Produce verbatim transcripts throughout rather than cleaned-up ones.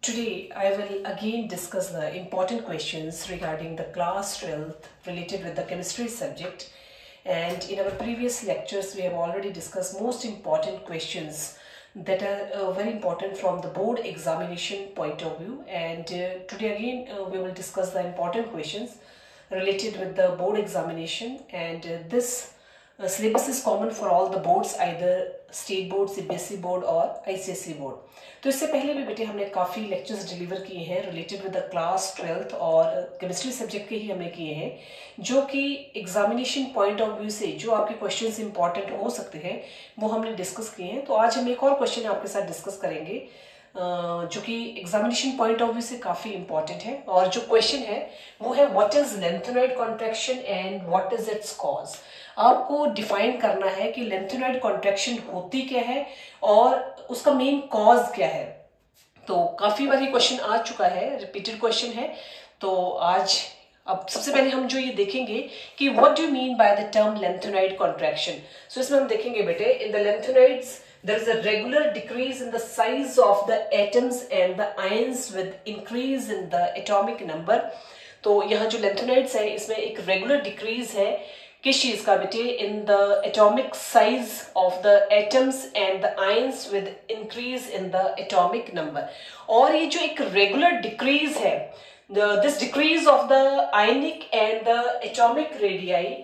Today, I will again discuss the important questions regarding the class twelfth related with the chemistry subject. And in our previous lectures, we have already discussed most important questions that are uh, very important from the board examination point of view. And uh, today again, uh, we will discuss the important questions related with the board examination. And uh, this uh, syllabus is common for all the boards, either state board, CBSE board और ICSE board. तो इससे पहले भी बेटे हमने काफ़ी lectures deliver किए हैं related with the class twelfth और केमिस्ट्री सब्जेक्ट के ही हमने किए हैं, जो कि एग्जामिनेशन पॉइंट ऑफ व्यू से जो आपके क्वेश्चंस इंपॉर्टेंट हो सकते हैं वो हमने डिस्कस किए हैं. तो आज हम एक और क्वेश्चन आपके साथ डिस्कस करेंगे जो कि एग्जामिनेशन पॉइंट ऑफ व्यू से काफ़ी इंपॉर्टेंट है. और जो क्वेश्चन है वो है what is lanthanoid contraction and what is its cause. आपको डिफाइन करना है कि लेंथेनॉइड कॉन्ट्रैक्शन होती क्या है और उसका मेन कॉज क्या है. तो काफी बार ये क्वेश्चन आ चुका है, रिपीटेड क्वेश्चन है. तो आज अब सबसे पहले हम जो ये देखेंगे कि what do mean by the term lanthanoid contraction. So इसमें हम देखेंगे बेटे in the lanthanoids there is a regular decrease in the size of the atoms and the ions with increase in the atomic number. तो यहाँ जो lanthanoids है इसमें एक रेगुलर डिक्रीज है किस चीज का बेटे, in the atomic size of the atoms and the ions with increase in the atomic number. और ये जो एक रेगुलर डिक्रीज है, this decrease of the ionic and the atomic radii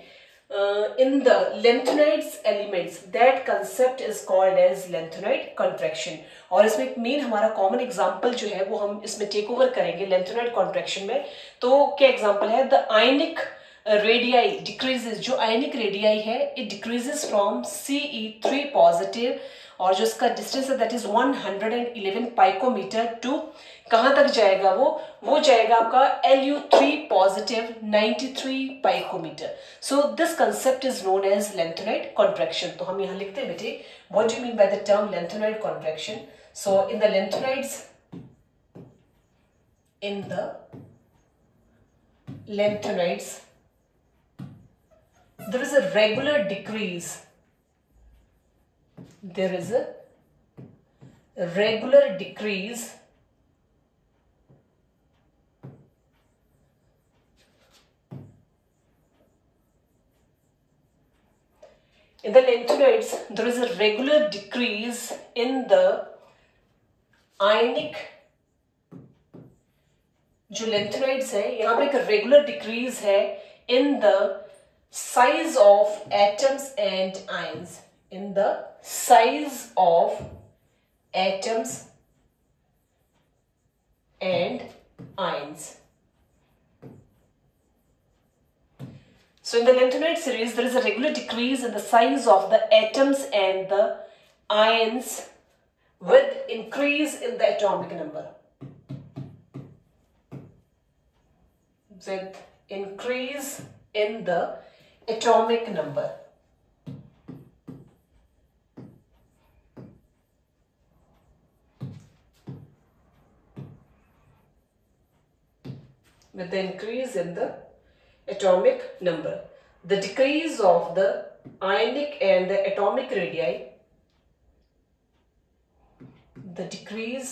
in the lanthanoids elements, that concept is called as lanthanoid contraction. और इसमें एक main हमारा common example जो है वो हम इसमें टेक ओवर करेंगे लेंथेनॉइड कॉन्ट्रैक्शन में. तो क्या एग्जांपल है, द आयनिक रेडियाई डिक्रीजेस, जो आयनिक रेडियाई है it decreases from C E three positive, और जो इसका डिस्टेंस है that is one hundred eleven picometre to कहां तक जाएगा, वो वो जाएगा आपका L U three positive ninety three picometre. So this concept is known as lanthanoid contraction. तो हम यहां लिखते हैं बेटे what do mean by the term lanthanoid contraction. So in the lanthanoids in the lanthanoids there is a regular decrease, there is a regular decrease in the lanthanoids, there is a regular decrease in the ionic, जो lanthanoids है यहां पर एक regular decrease है in the size of atoms and ions, in the size of atoms and ions. So in the lanthanoid series there is a regular decrease in the size of the atoms and the ions with increase in the atomic number, with increase in the atomic number. With the increase in the atomic number, the decrease of the ionic and the atomic radii, the decrease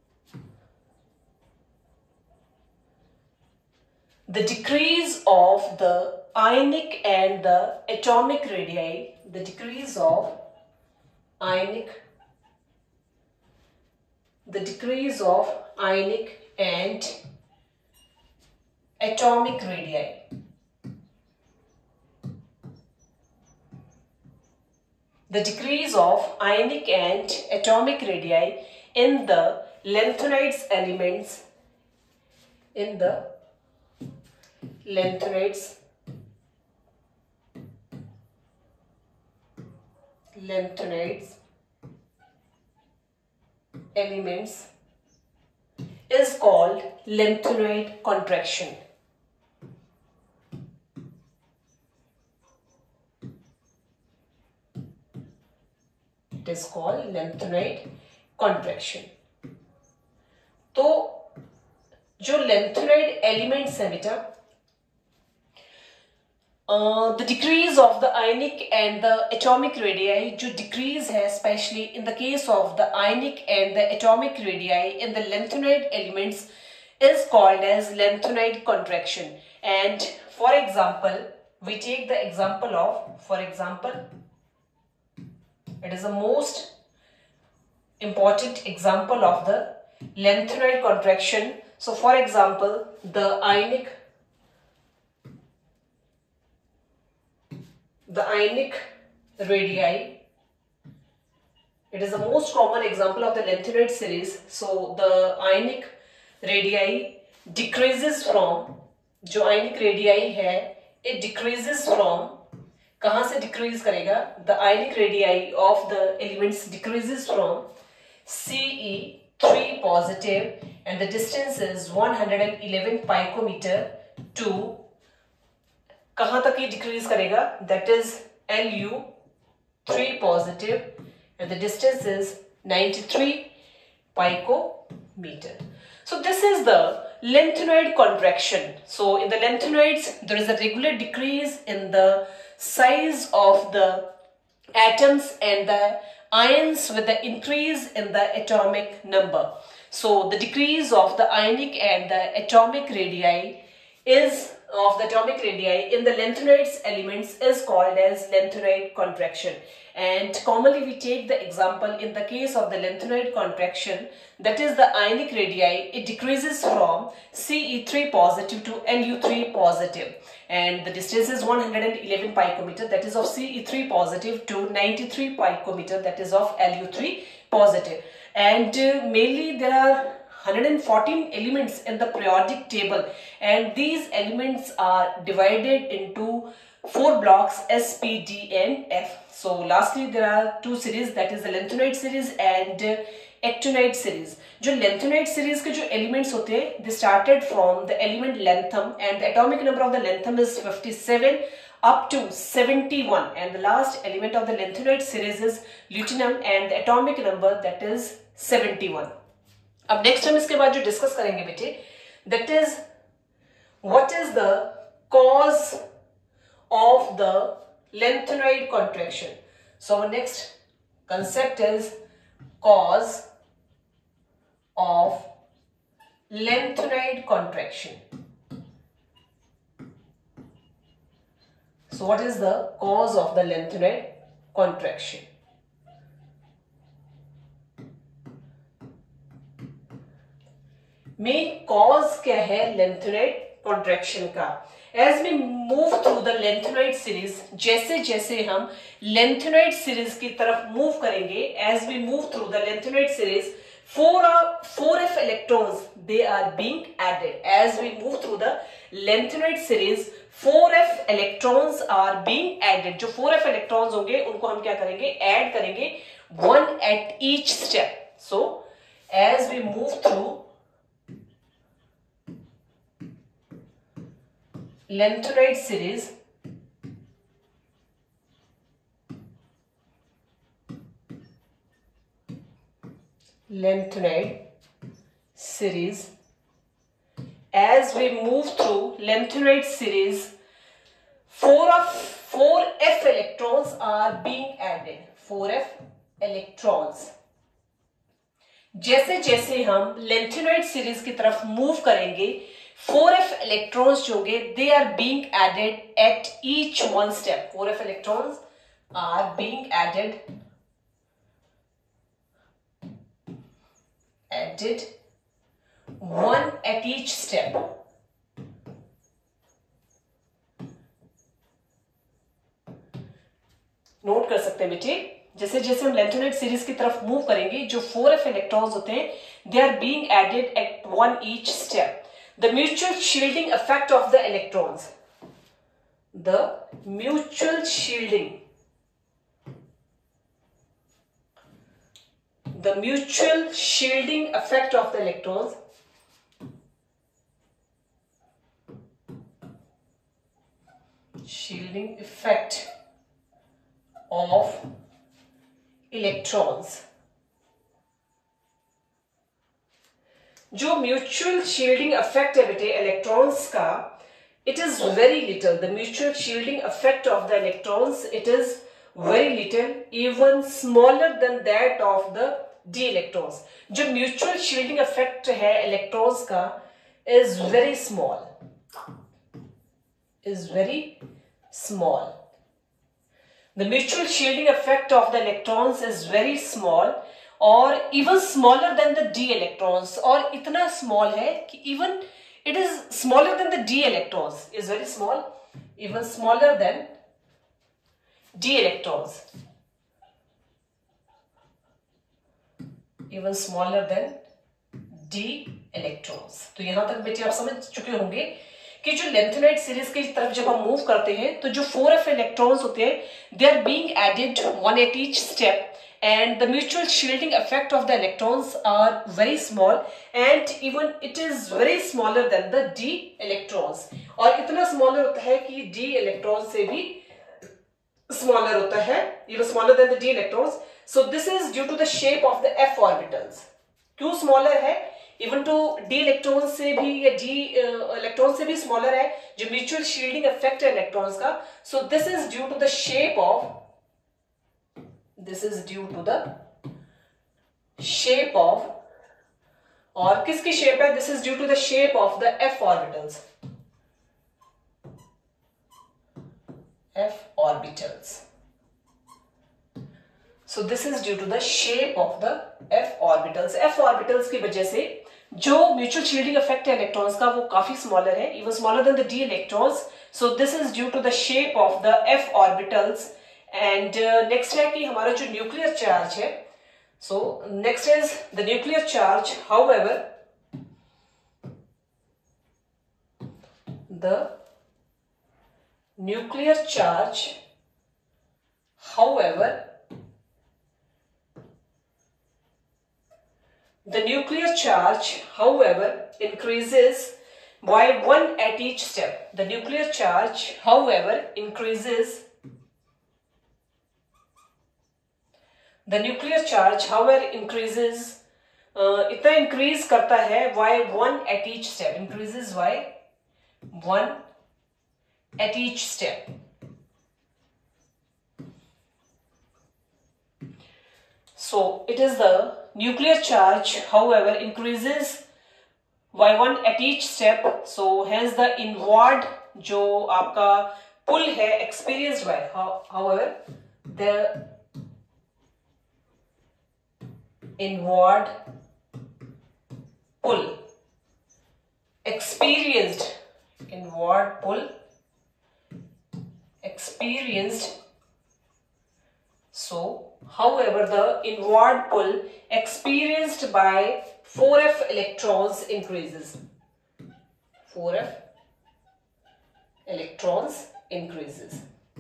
the decrease of the ionic and the atomic radii, the decrease of ionic, the decrease of ionic and atomic radii, the decrease of ionic and atomic radii in the lanthanoids elements, in the lanthanoids lanthanoids elements is called lanthanoid contraction. It is called lanthanoid contraction. तो जो lanthanoid elements है बेटा Uh, the decrease of the ionic and the atomic radii, जो decrease है especially in the case of the ionic and the atomic radii in the lanthanoid elements is called as lanthanoid contraction. And for example, we take the example of, for example, it is the most important example of the lanthanoid contraction. So for example, the ionic the ionic radii, it is the most common example of the lanthanoid series. So the ionic radii decreases from, जो ionic radii है, it decreases from, कहाँ से decrease करेगा? The ionic radii of the elements decreases from C E three positive and the distance is one hundred eleven picometer to कहाँ तक ये decrease करेगा? That is L U three positive and the distance is ninety-three picometer. So this is the lanthanoid contraction. So in the lanthanoids there is a regular decrease in the size of the atoms and the ions with the increase in the atomic number. So the decrease of the ionic and the atomic radii is of the atomic radii in the lanthanoids elements is called as lanthanoid contraction. And commonly we take the example in the case of the lanthanoid contraction, that is the ionic radii, it decreases from C E three positive to L U three positive and the distance is one hundred eleven picometer, that is of C E three positive to ninety-three picometer, that is of L U three positive. And uh, mainly there are one hundred fourteen elements in the periodic table and these elements are divided into four blocks S, P, D and F. So lastly there are two series, that is the lanthanoid series and uh, actinide series. जो lanthanoid series के जो elements होते हैं, they started from the element lanthanum and the atomic number of the lanthanum is fifty-seven up to seventy-one and the last element of the lanthanoid series is lutetium and the atomic number that is seventy-one. अब next हम इसके बाद जो discuss करेंगे बेटे, that is what is the cause of the lanthanoid contraction. So our next concept is cause of lanthanoid contraction. So what is the cause of the lanthanoid contraction? Main cause क्या है lanthanide contraction का? As we move through the lanthanoid series, जैसे जैसे हम lanthanoid series की तरफ move करेंगे, as we move through the lanthanoid series, four four f electrons they are being added. As we move through the lanthanoid series, four f electrons are being added. जो four f electrons होंगे उनको हम क्या करेंगे? Add करेंगे, one at each step. So as we move through lanthanoid series, lanthanoid series, as we move through lanthanoid series, four of four f electrons are being added. four f electrons. जैसे जैसे हम lanthanoid series की तरफ move करेंगे, four f electrons जो होंगे they are being added at each one step. four f electrons are being added added one at each step. Note कर सकते हैं बेटे, जैसे जैसे हम lanthanide सीरीज की तरफ मूव करेंगे, जो four f electrons होते हैं they are being added at one each step. The mutual shielding effect of the electrons. The mutual shielding. The mutual shielding effect of the electrons. Shielding effect of electrons. जो mutual shielding effect है बेटे electrons का, it is very little. The mutual shielding effect of the electrons, it is very little, even smaller than that of the d electrons. जो mutual shielding effect है electrons का is very small, is very small. The mutual shielding effect of the electrons is very small, or even smaller than the d electrons, और इतना small है कि even it is smaller than the d electrons, is very small, even smaller than d electrons, even smaller than d electrons. तो यहां तक बेटे आप समझ चुके होंगे कि जो लेंथेनाइड सीरीज की तरफ जब हम मूव करते हैं तो जो फोर एफ इलेक्ट्रॉन्स होते हैं they are being added one at each step, and the mutual shielding effect of the electrons are very small, and even it is very smaller than the d electrons, और इतना smaller होता है कि d electrons से भी smaller होता है, even smaller than the d electrons. So this is due to the shape of the f orbitals. क्यों smaller है? Even to d electrons से भी या d uh, electrons से भी smaller है जो mutual shielding effect है electrons का. So this is due to the shape of This is due to the shape of, और किसकी shape है? This is due to the shape of the f orbitals. F orbitals. So this is due to the shape of the f orbitals. F orbitals की वजह से जो mutual shielding effect है electrons का वो काफी smaller है, even smaller than the d electrons. So this is due to the shape of the f orbitals. And uh, next है कि हमारा जो न्यूक्लियर चार्ज है, so next is the nuclear charge. However, the nuclear charge, however, the nuclear charge, however, increases by one at each step. The nuclear charge, however, increases The nuclear charge, however, increases, uh, इतना increase करता है by one at each step, increases by one at each step. So it is the nuclear charge, however, increases by one at each step. So hence the inward जो आपका pull है experienced by, however, the inward pull experienced inward pull experienced so however the inward pull experienced by four f electrons increases four f electrons increases.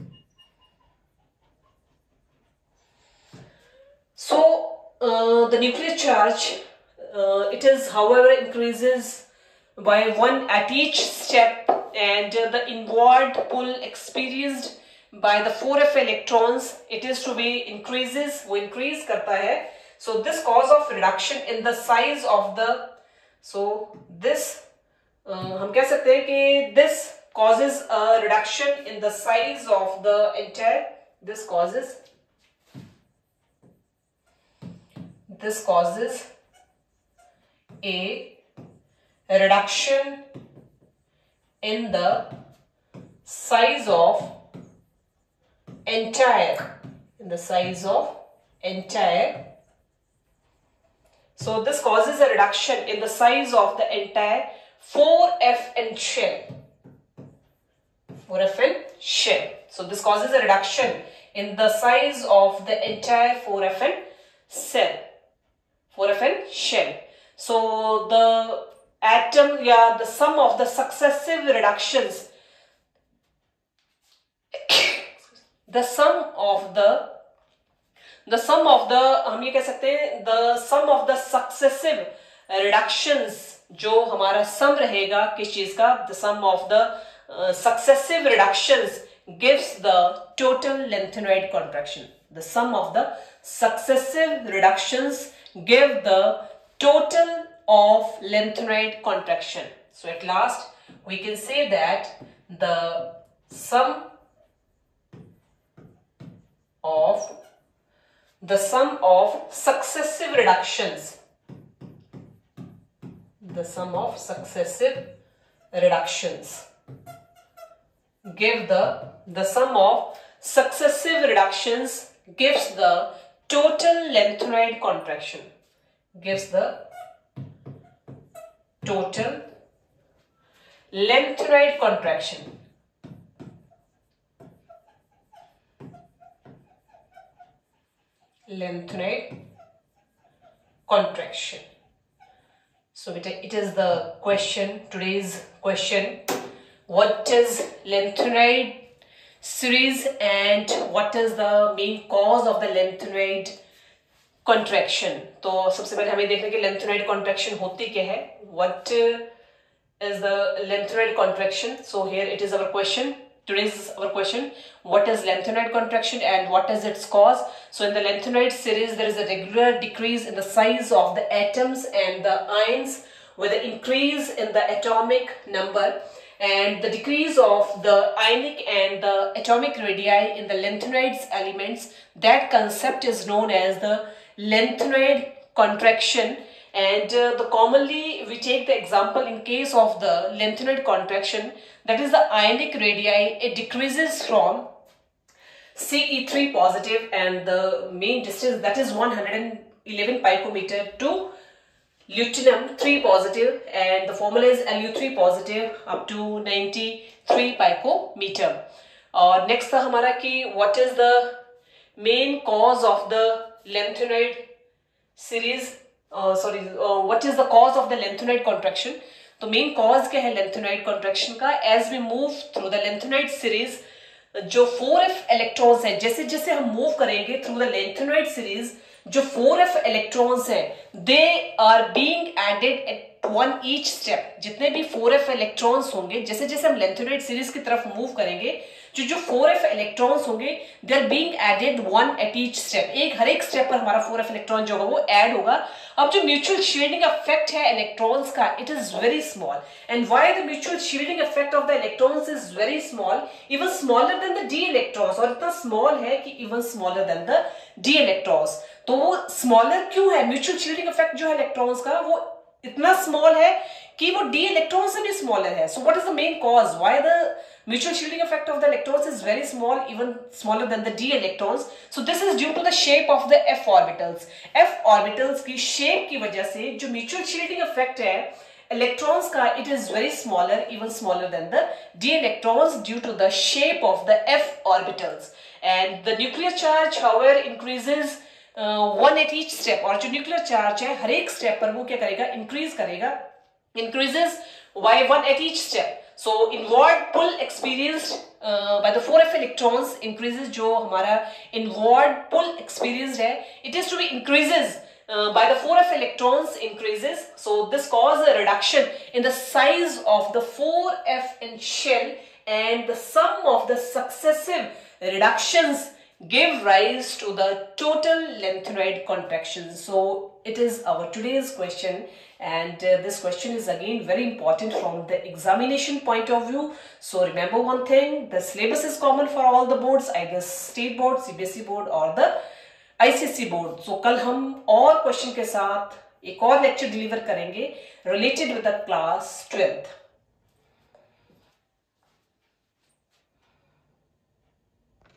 So Uh, the nuclear charge, uh, it is however increases by one at each step, and uh, the inward pull experienced by the four f electrons, it is to be increases, वो increase करता है. So this cause of reduction in the size of the, so this uh, हम कह सकते हैं कि this causes a reduction in the size of the entire, this causes This causes a reduction in the size of entire, in the size of entire. So this causes a reduction in the size of the entire four F N shell. four F N shell. So this causes a reduction in the size of the entire four F N cell. four F N shell. So the atom, yeah, the sum of the successive reductions, the sum of the, the sum of the, हम ये कह सकते हैं, the sum of the successive reductions, जो हमारा sum रहेगा किस चीज का, the sum of the uh, successive reductions gives the total lanthanoid contraction. The sum of the successive reductions give the total of lanthanoid contraction. So at last we can say that the sum of the sum of successive reductions the sum of successive reductions give the the sum of successive reductions gives the total lengthenoid contraction gives the total lengthenoid contraction lengthenoid contraction. So it, it is the question, today's question, what is lengthenoid series and what is the main cause of the lengthenoid contraction. तो सबसे पहले हमें देखना कि lengthenoid contraction होती क्या है, what is the lengthenoid contraction. So here it is our question. Today's our question, what is lengthenoid contraction and what is its cause? So in the lengthenoid series, there is a regular decrease in the size of the atoms and the ions with an increase in the atomic number, and the decrease of the ionic and the atomic radii in the lengthenoid elements. That concept is known as the lengthenoid contraction. And uh, the commonly we take the example in case of the lengthenoid contraction, that is the ionic radii, it decreases from C e three positive and the main distance, that is one hundred eleven picometer, to lutetium three positive, and the formula is L u three positive up to ninety-three picometer. और next था हमारा कि what is the main cause of the lengthenoid series. Uh, sorry, uh, what is the cause of the lengthenoid contraction? तो main cause क्या है lengthenoid contraction का? As we move through the lengthenoid series, जो four f electrons है, जैसे जैसे हम move करेंगे through the lengthenoid series, जो four f electrons है, they are being added at one each step. जितने भी four f electrons होंगे, जैसे जैसे हम lengthenoid series की तरफ move करेंगे, जो जो four f electrons होंगे, they are being added one at each step. एक हर एक step पर हमारा four f electron जो होगा वो add होगा. अब जो mutual shielding effect है electrons का, it is very small. And why the mutual shielding effect of the electrons is very small, even smaller than the d electrons, और इतना small है कि even smaller than the d electrons. तो वो smaller क्यों है? Mutual shielding effect जो है electrons का वो इतना small है कि वो d electrons से भी smaller है. So what is the main cause? Why the mutual shielding effect of the electrons is very small, even smaller than the d electrons? So this is due to the shape of the f orbitals. F orbitals की shape की वजह से जो mutual shielding effect है electrons का, it is very smaller, even smaller than the d electrons due to the shape of the f orbitals. And the nuclear charge, however, increases uh, one at each step. और जो nuclear charge है हर एक step पर वो क्या करेगा? Increase करेगा. Increases by one at each step. So inward pull experienced uh, by the four f electrons increases. जो हमारा inward pull experienced है, it is to be increases uh, by the four f electrons increases. So this causes a reduction in the size of the four f in shell, and the sum of the successive reductions give rise to the total lengthenoid contraction. So it is our today's question. And uh, this question is again very important from the examination point of view. So remember one thing, the syllabus is common for all the boards, either state board, C B S E board or the I C S E board. So कल हम और question के साथ एक और lecture deliver करेंगे related with the class twelfth.